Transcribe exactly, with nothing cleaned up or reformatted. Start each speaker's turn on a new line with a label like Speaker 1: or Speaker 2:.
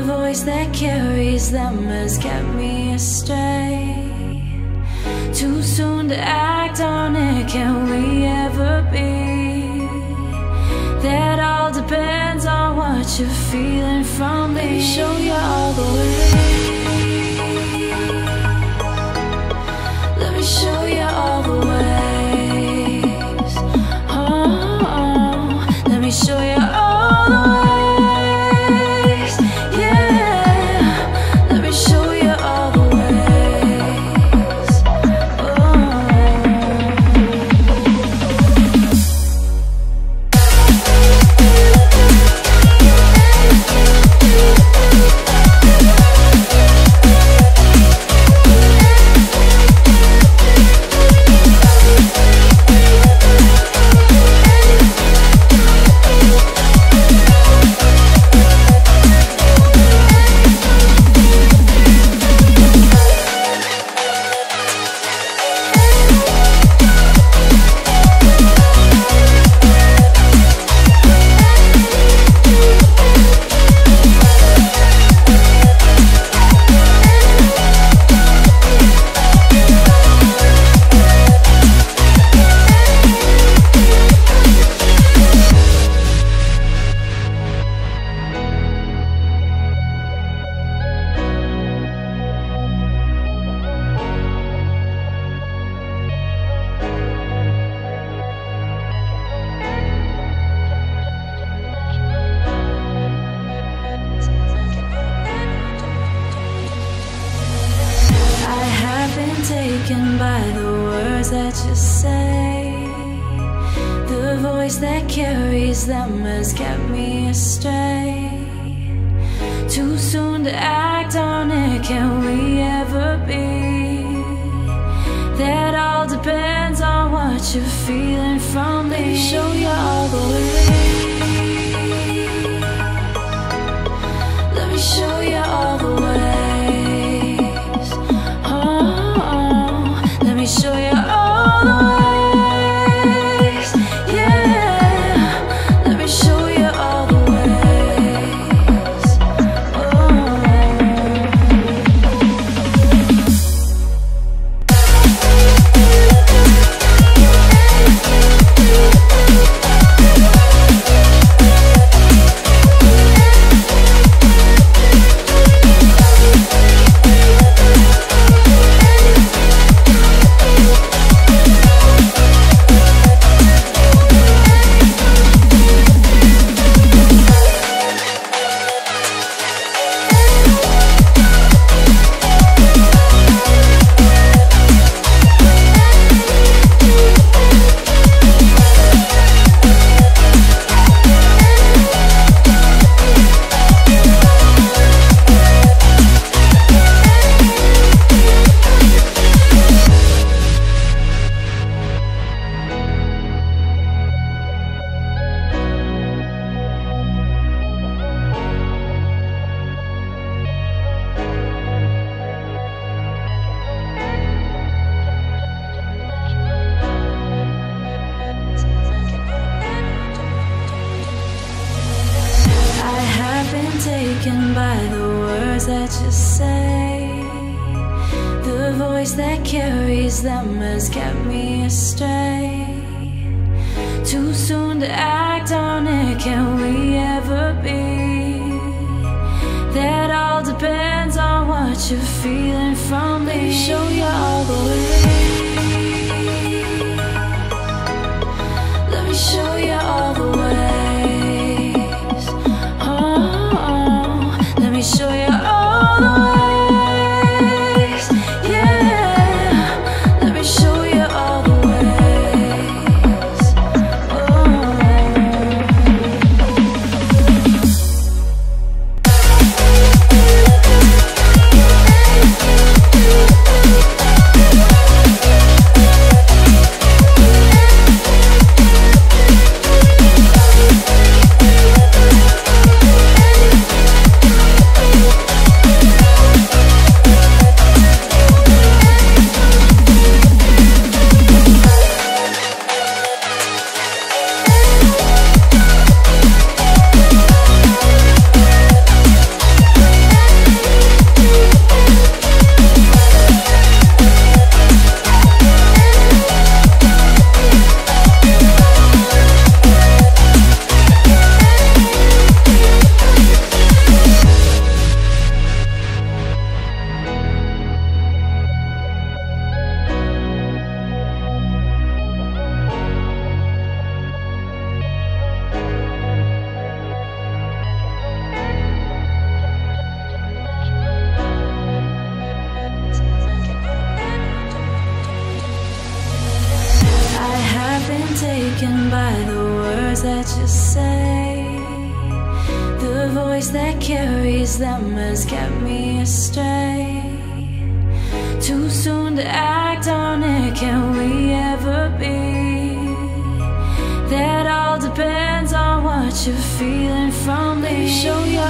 Speaker 1: The voice that carries them has kept me astray. Too soon to act on it, can we ever be? That all depends on what you're feeling from me. Let me show you all the way. Let me show you all the ways. Oh, oh. Let me show you all the ways. Yeah, let me show you all the ways. Oh. Taken by the words that you say. The voice that carries them has kept me astray. Too soon to act on it, can we ever be? That all depends on what you're feeling from me. Let me show you all the way. Let me show you all the way. Let me show you all the ways. Yeah, let me show you all the ways. Oh. Taken by the words that you say. The voice that carries them has kept me astray. Too soon to act on it, can we ever be? That all depends on what you're feeling from me. Let me show you all the way. Let me show you all the way. Let me show you all the ways. Yeah, let me show you all the ways. Oh. by the words that you say. The voice that carries them has kept me astray. Too soon to act on it, can we ever be? That all depends on what you're feeling from me. Show your